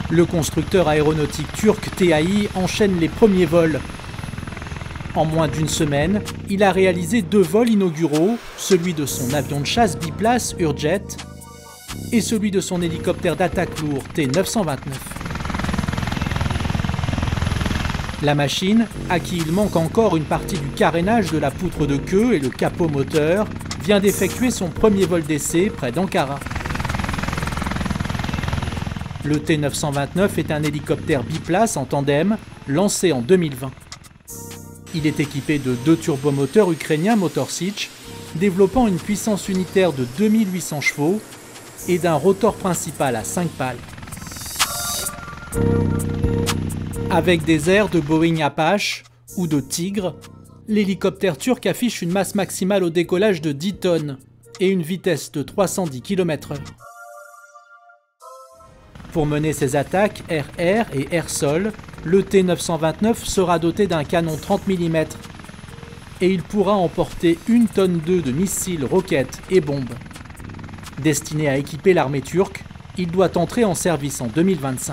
Le constructeur aéronautique turc TAI enchaîne les premiers vols. En moins d'une semaine, il a réalisé 2 vols inauguraux, celui de son avion de chasse biplace Hurjet et celui de son hélicoptère d'attaque lourd T-929. La machine, à qui il manque encore une partie du carénage de la poutre de queue et le capot moteur, vient d'effectuer son premier vol d'essai près d'Ankara. Le T-929 est un hélicoptère biplace en tandem, lancé en 2020. Il est équipé de 2 turbomoteurs ukrainiens Motor Sich, développant une puissance unitaire de 2800 chevaux et d'un rotor principal à 5 pales. Avec des airs de Boeing Apache ou de Tigre, l'hélicoptère turc affiche une masse maximale au décollage de 10 tonnes et une vitesse de 310 km/h. Pour mener ses attaques air-air et air-sol, le T-929 sera doté d'un canon 30 mm et il pourra emporter 1,2 tonne de missiles, roquettes et bombes. Destiné à équiper l'armée turque, il doit entrer en service en 2025.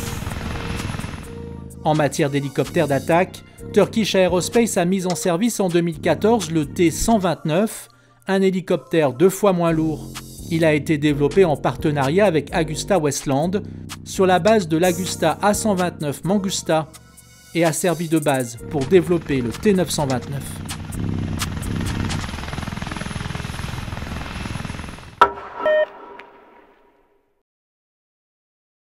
En matière d'hélicoptères d'attaque, Turkish Aerospace a mis en service en 2014 le T-129, un hélicoptère 2 fois moins lourd. Il a été développé en partenariat avec AgustaWestland sur la base de l'Agusta A129 Mangusta et a servi de base pour développer le T-929.